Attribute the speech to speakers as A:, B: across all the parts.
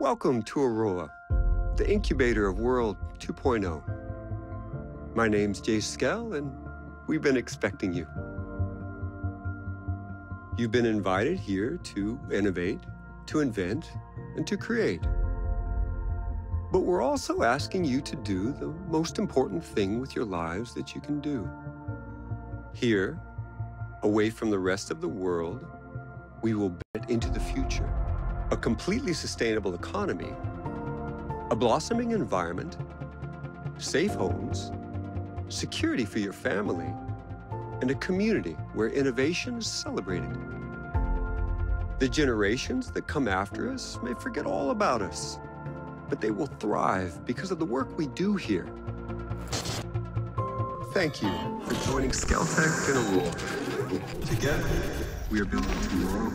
A: Welcome to Aroa, the incubator of World 2.0. My name's Jay Skell, and we've been expecting you. You've been invited here to innovate, to invent, and to create. But we're also asking you to do the most important thing with your lives that you can do. Here, away from the rest of the world, we will bet into the future. A completely sustainable economy, a blossoming environment, safe homes, security for your family, and a community where innovation is celebrated. The generations that come after us may forget all about us, but they will thrive because of the work we do here. Thank you for joining Skeltech and Aroa. Together, we are building tomorrow.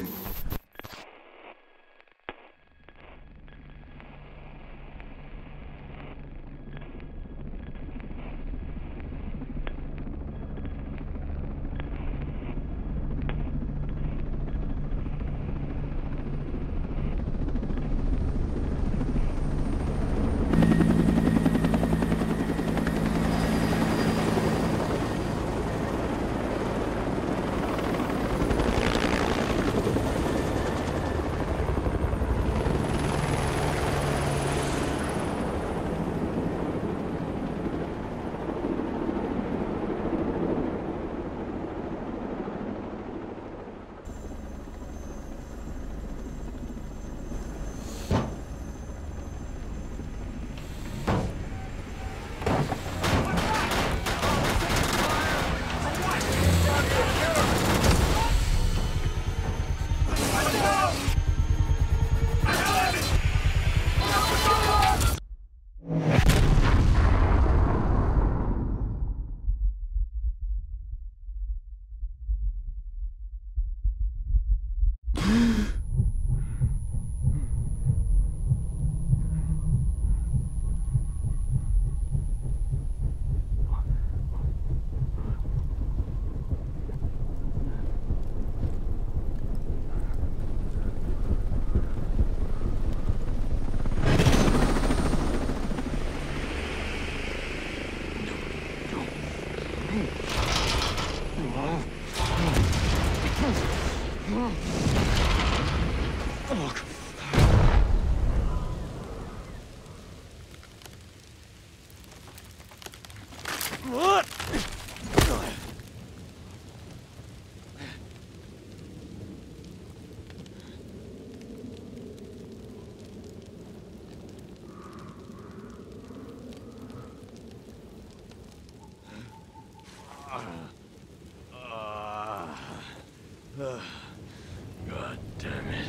B: God damn it.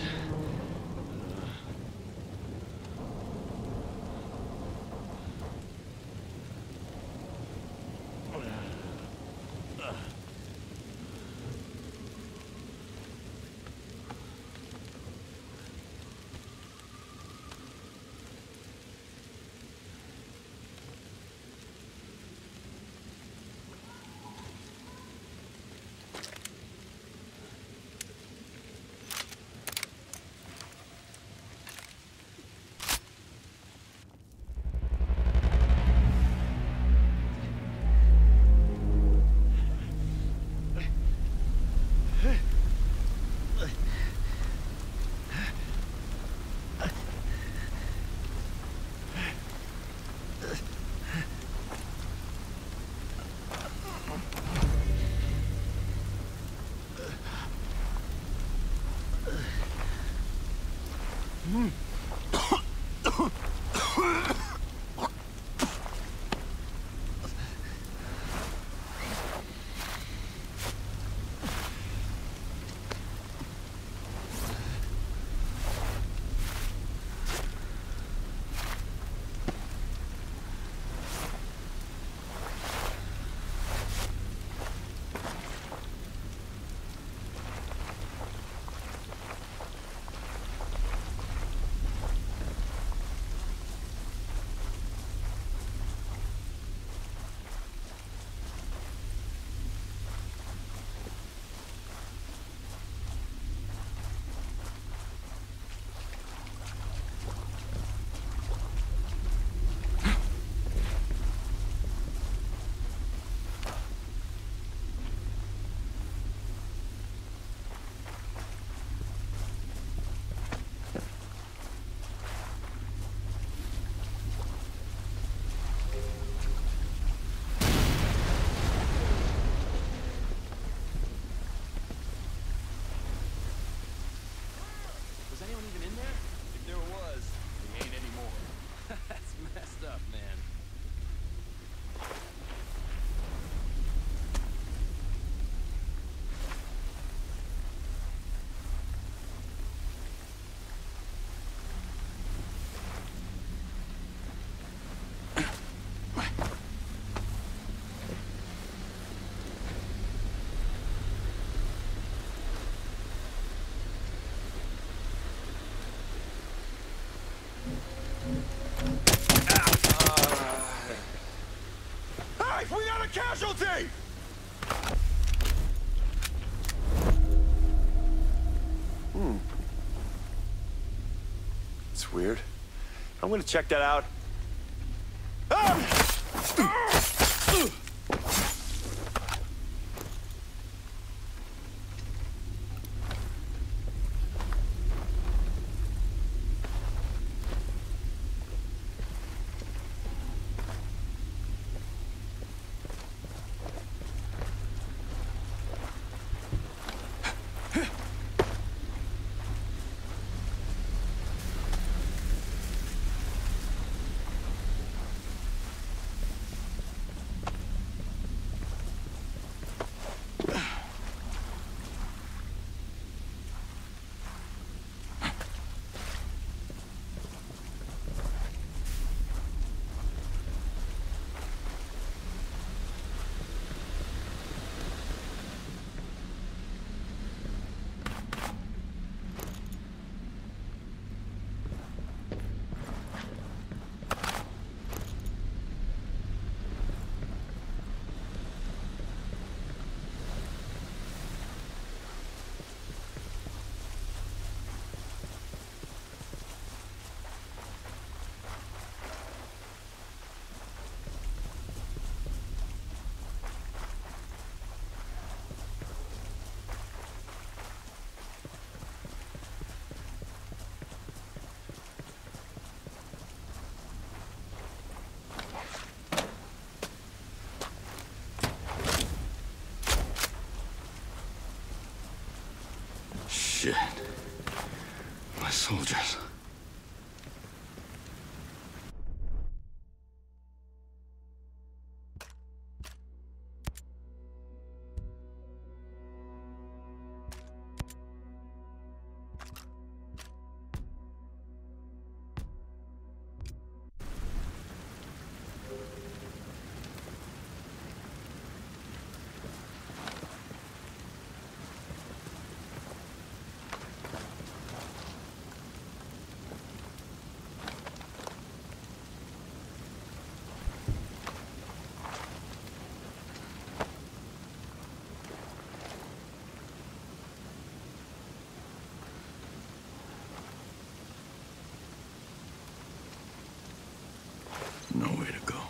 C: weird. I'm gonna check that out.
B: Shit. My soldiers. Nowhere to go.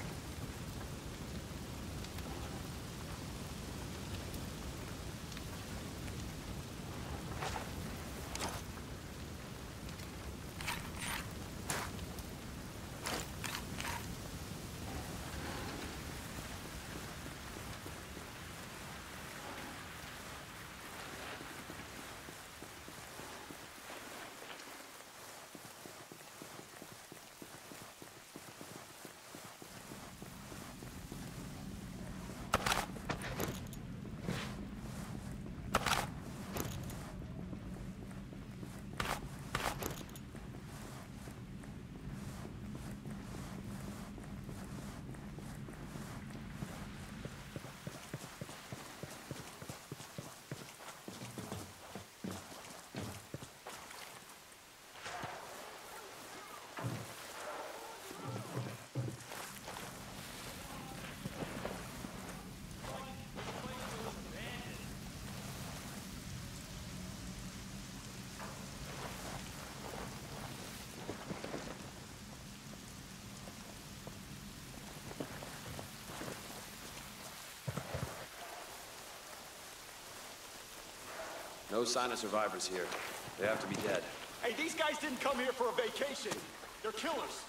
C: No sign of survivors here. They have to be dead.
D: Hey, these guys didn't come here for a vacation. They're killers.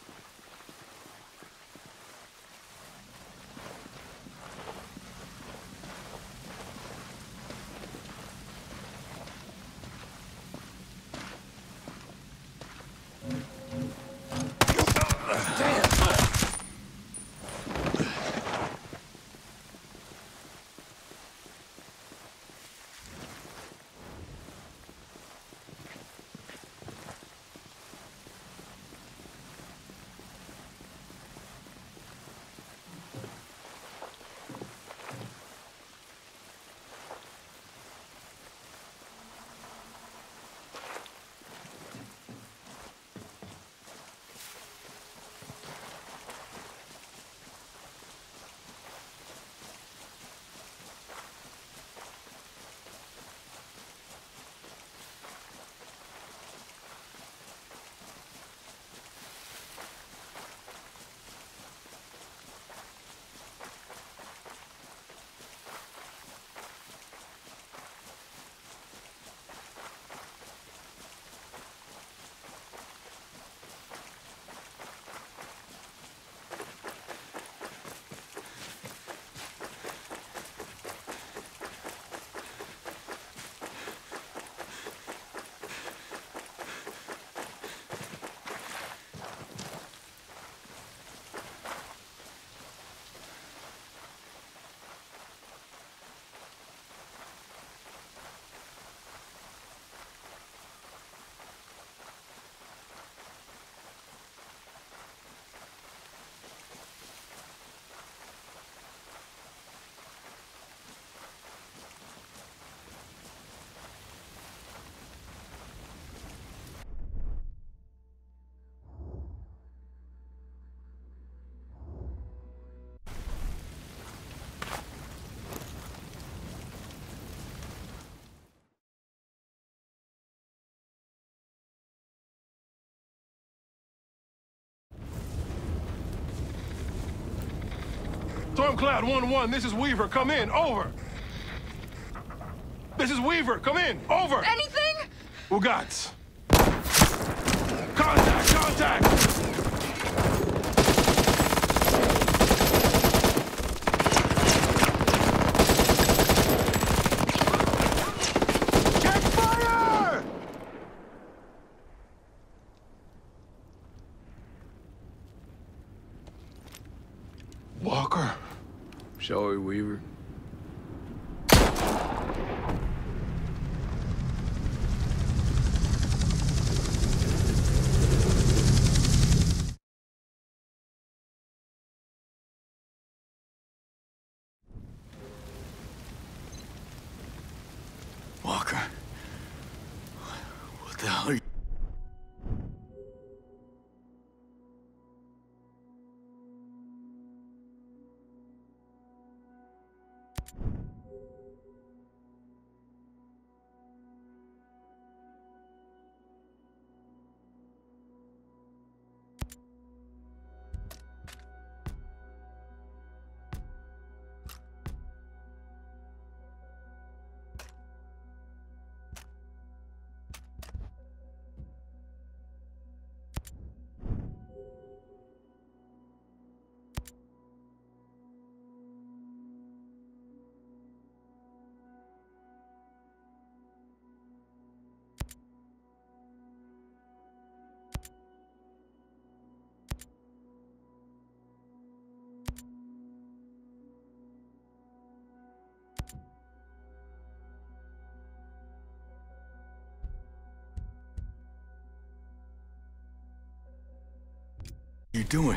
E: Stormcloud 1-1, this is Weaver. Come in. Over. This is Weaver. Come in. Over.
F: Anything?
E: Ugats. Contact! Contact! Check fire! Walker.
B: Shall we, Weaver? Walker. What the hell are you... you doing?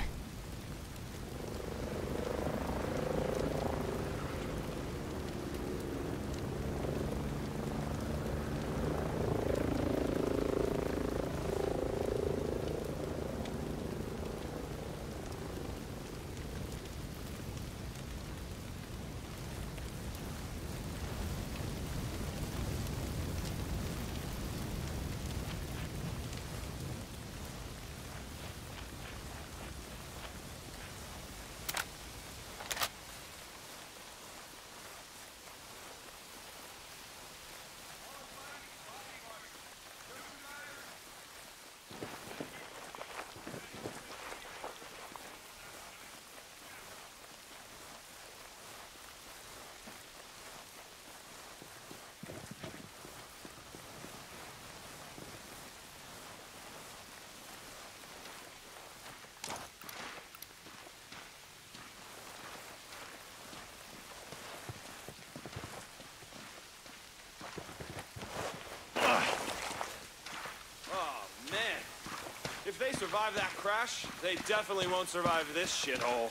C: If they survive that crash, they definitely won't survive this shithole.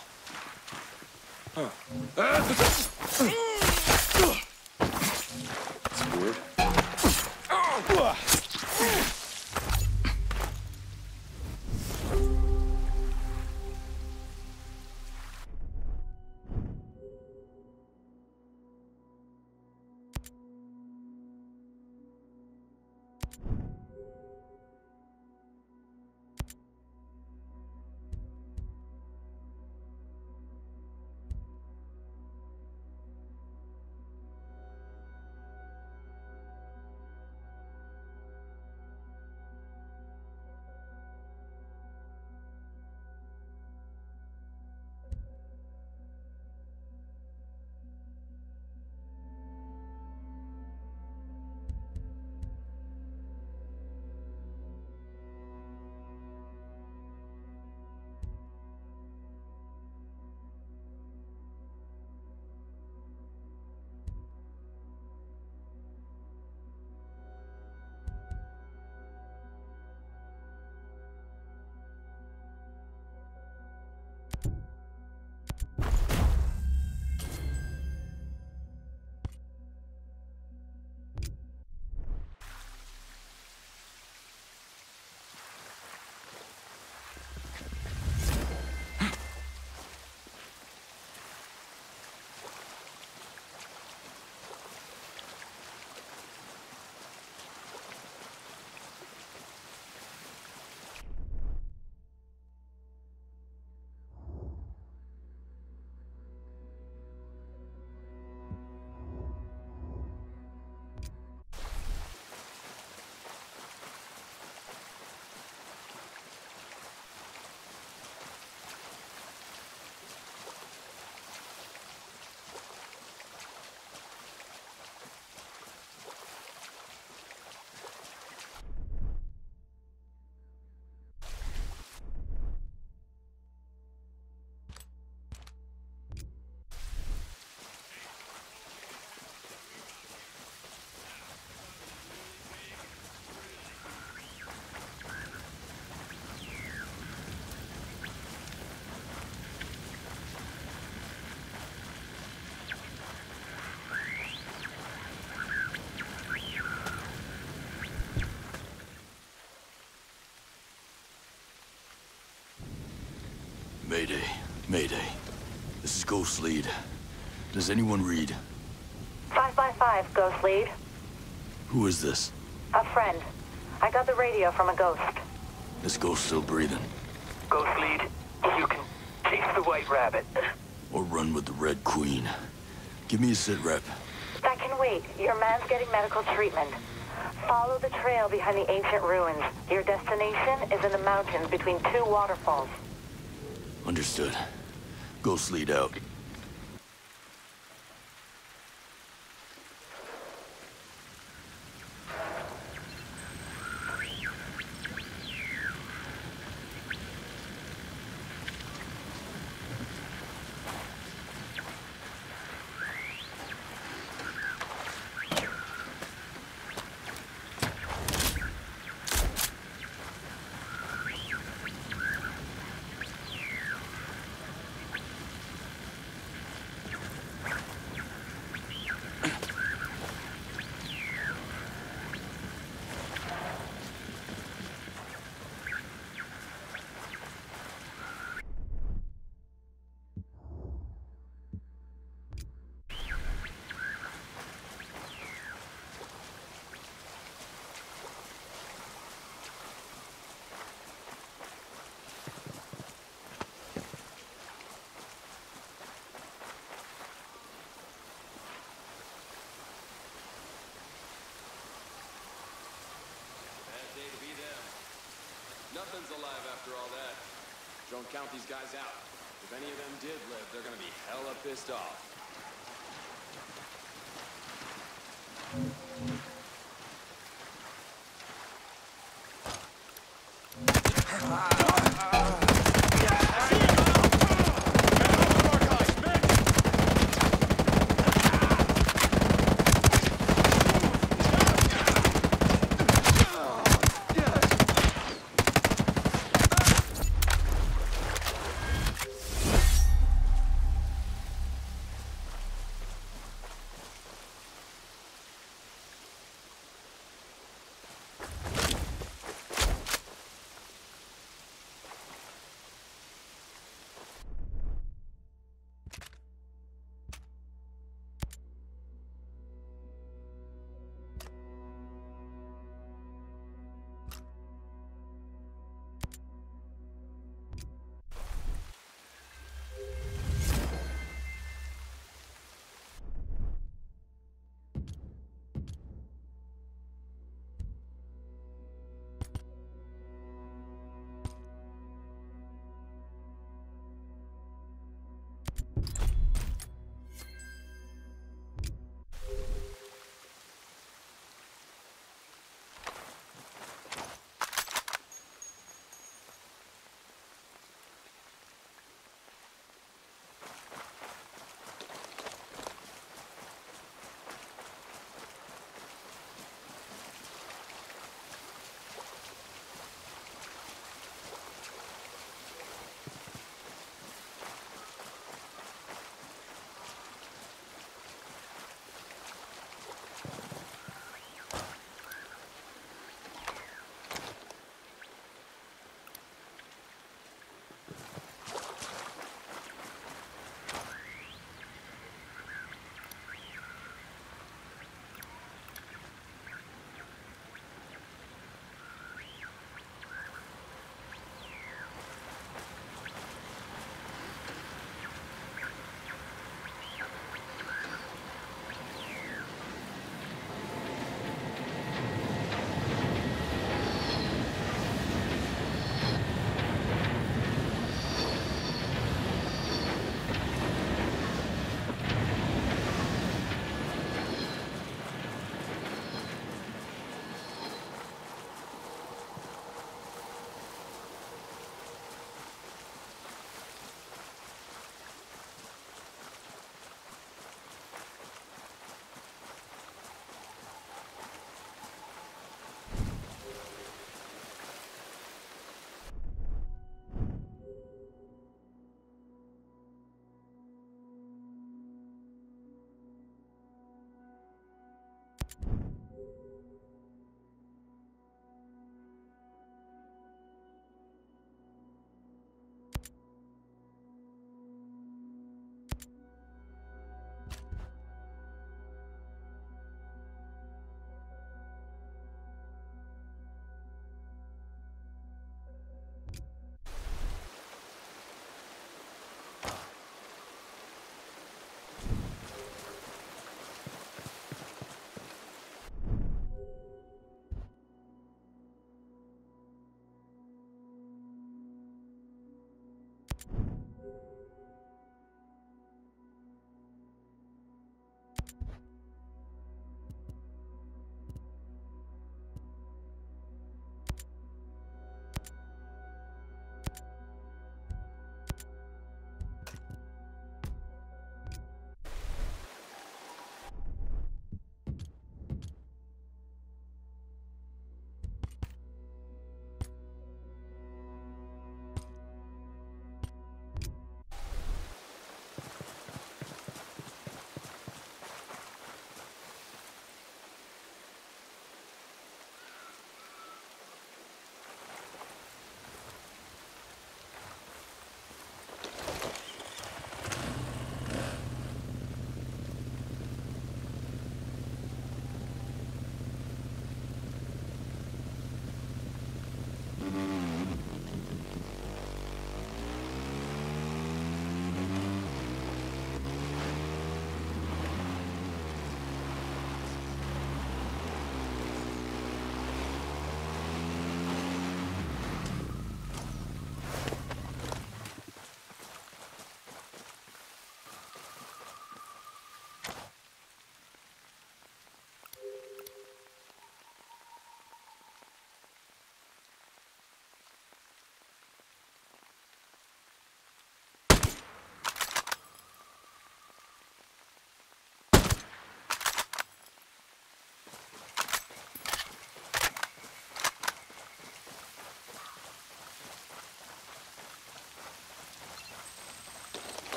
B: That's weird. Mayday. Mayday. This is Ghost Lead. Does anyone read?
F: 555, Ghost Lead.
B: Who is this?
F: A friend. I got the radio from a ghost.
B: This ghost still breathing.
G: Ghost Lead, you can chase the White Rabbit.
B: Or run with the Red Queen. Give me a sit rep.
F: That can wait. Your man's getting medical treatment. Follow the trail behind the ancient ruins. Your destination is in the mountains between two waterfalls.
B: Understood. Ghost Lead out.
C: Nothing's alive after all that. Don't count these guys out. If any of them did live, they're gonna be hella pissed off.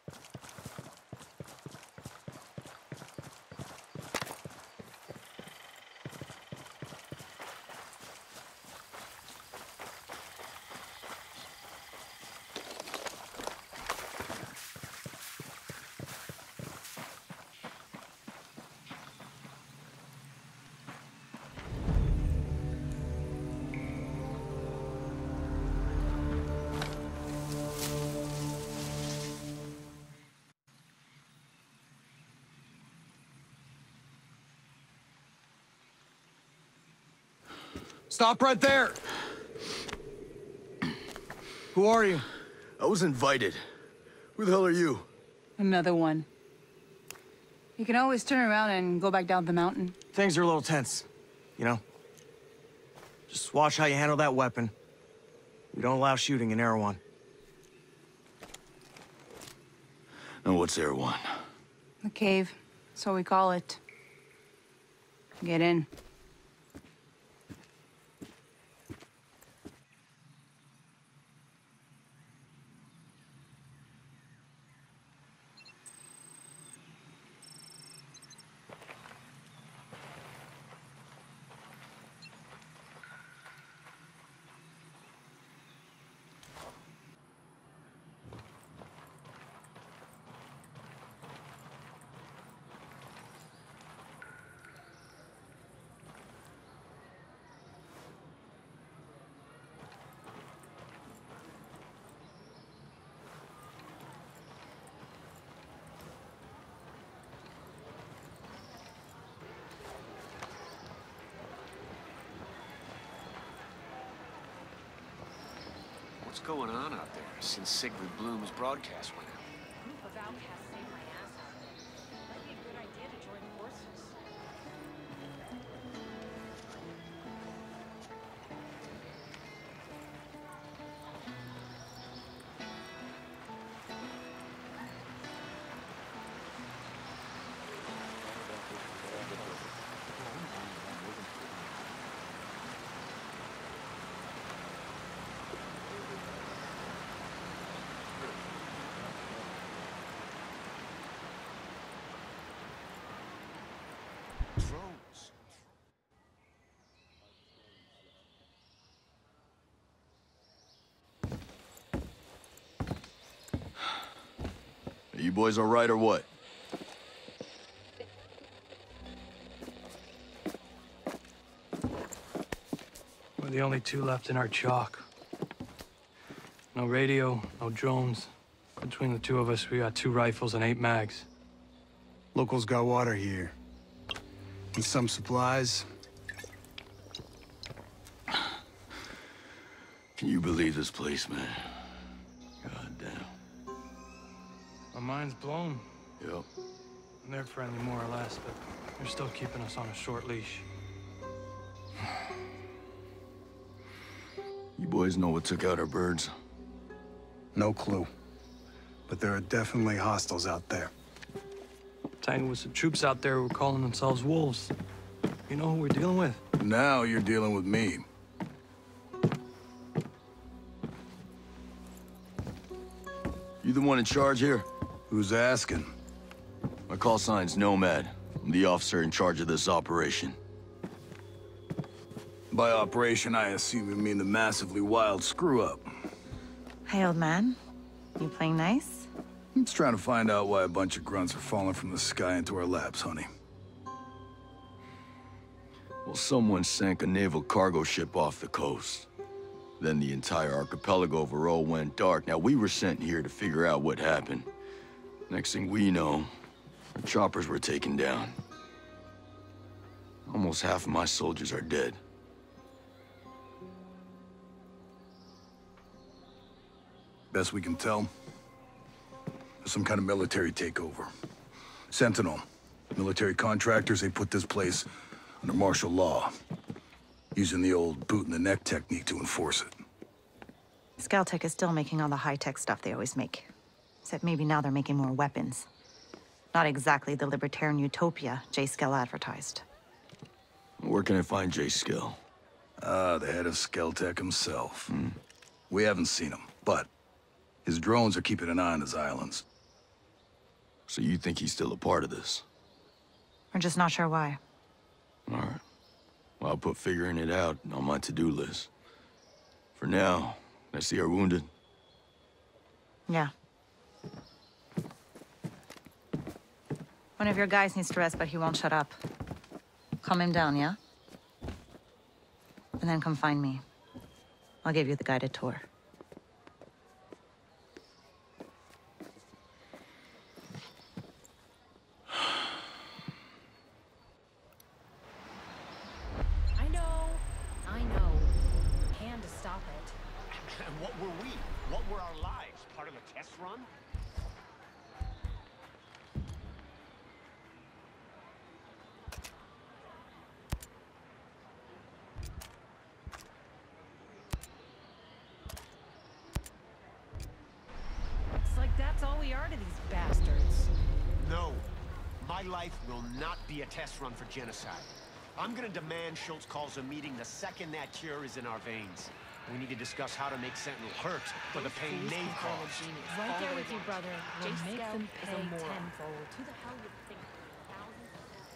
H: Stop right there! Who are you?
B: I was invited. Who the hell are you?
I: Another one. You can always turn around and go back down the mountain.
H: Things are a little tense, you know? Just watch how you handle that weapon. We don't allow shooting in Erewhon.
B: And what's Erewhon?
I: The cave. That's what we call it. Get in.
C: What's going on out there since Sigrid Bloom's broadcast went out?
J: A group of outcasts saved my ass out there. Might be a good idea to join forces.
C: Drones.
B: Are you boys all right or what?
K: We're the only two left in our chalk. No radio, no drones. Between the two of us, we got 2 rifles and 8 mags.
L: Locals got water here. And some supplies.
B: Can you believe this place, man? God damn.
K: My mind's blown.
B: Yep.
K: And they're friendly more or less, but they're still keeping us on a short leash.
B: You boys know what took out our birds?
L: No clue. But there are definitely hostiles out there.
K: Tangled with some troops out there who were calling themselves wolves. You know who we're dealing with?
B: Now you're dealing with me. You the one in charge here?
L: Who's asking?
B: My call sign's Nomad. I'm the officer in charge of this operation.
L: By operation, I assume you mean the massively wild screw-up.
J: Hey, old man. You playing nice?
L: I'm just trying to find out why a bunch of grunts are falling from the sky into our laps, honey.
B: Well, someone sank a naval cargo ship off the coast. Then the entire archipelago overall went dark. Now, we were sent here to figure out what happened. Next thing we know, our choppers were taken down. Almost half of my soldiers are dead.
L: Best we can tell, there's some kind of military takeover. Sentinel, military contractors, they put this place under martial law, using the old boot-in-the-neck technique to enforce it.
J: Skeltech is still making all the high-tech stuff they always make. Except maybe now they're making more weapons. Not exactly the libertarian utopia Jay Skell advertised.
B: Where can I find Jay Skell?
L: The head of Skeltech himself. We haven't seen him, but his drones are keeping an eye on his islands.
B: So you think he's still a part of this?
J: We're just not sure why.
B: All right. Well, I'll put figuring it out on my to-do list. For now, I see our wounded.
J: Yeah. One of your guys needs to rest, but he won't shut up. Calm him down, yeah? And then come find me. I'll give you the guided tour.
M: I know. Hand to stop it.
D: And what were we? What were our lives? Part of a test run?
M: It's like that's all we are to these bastards.
D: No. My life will not be a test run for genocide. I'm gonna demand Schultz calls a meeting the second that cure is in our veins. We need to discuss how to make Sentinel hurt for the pain they've caused.
M: Right there with you, brother. We'll make them pay tenfold.
F: Who the hell would think thousands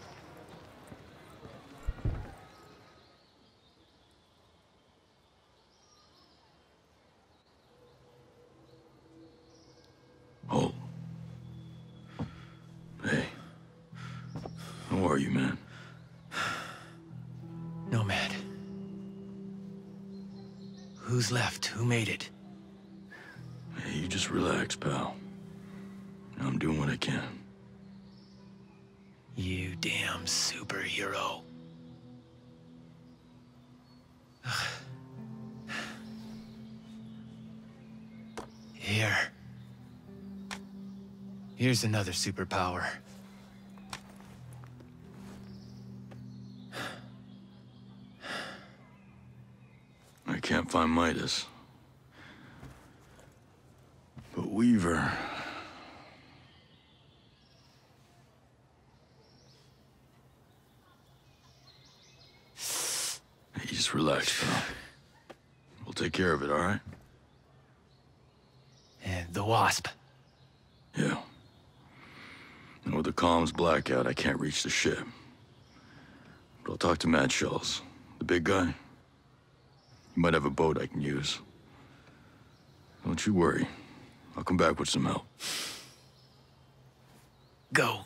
B: Oh. Hey. How are you, man?
N: Nomad. Who's left? Who made it?
B: Hey, you just relax, pal. I'm doing what I can.
N: You damn superhero. Here. Here's another superpower.
B: I can't find Midas. But Weaver... Hey, just relax, pal. We'll take care of it, all right?
N: And the Wasp.
B: Yeah. And with the comms blackout, I can't reach the ship. But I'll talk to Matt Schultz, the big guy. He might have a boat I can use. Don't you worry. I'll come back with some help.
N: Go.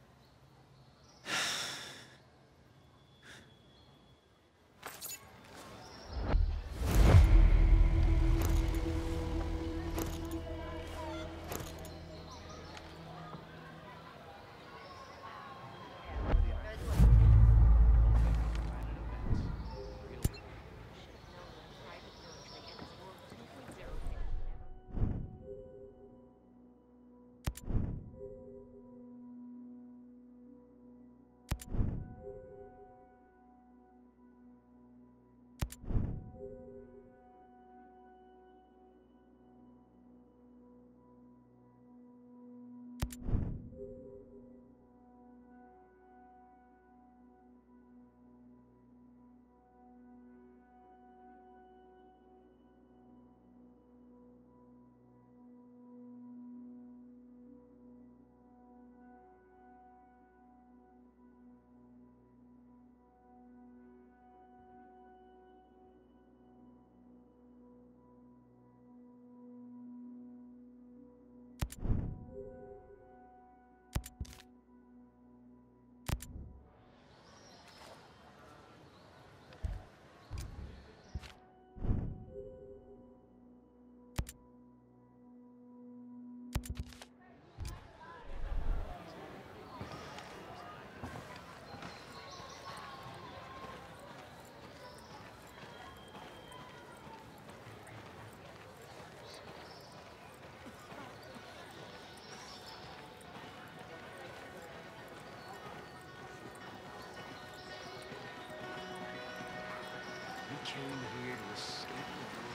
D: Came here to escape the war.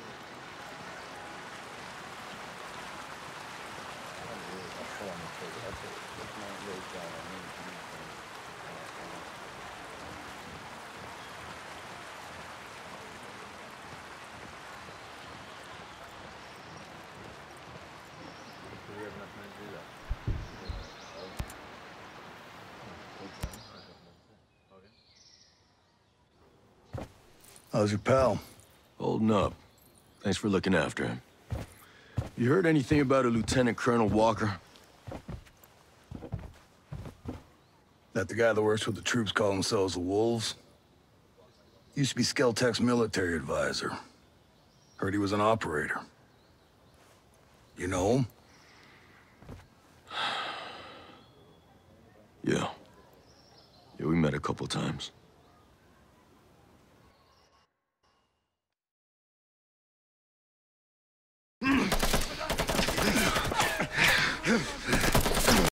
L: How's your pal?
B: Holding up. Thanks for looking after him. You heard anything about a Lieutenant Colonel Walker?
L: That the guy that works with the troops call themselves the Wolves? Used to be Skeltech's military advisor. Heard he was an operator. You know him?
B: Yeah. Yeah, we met a couple times.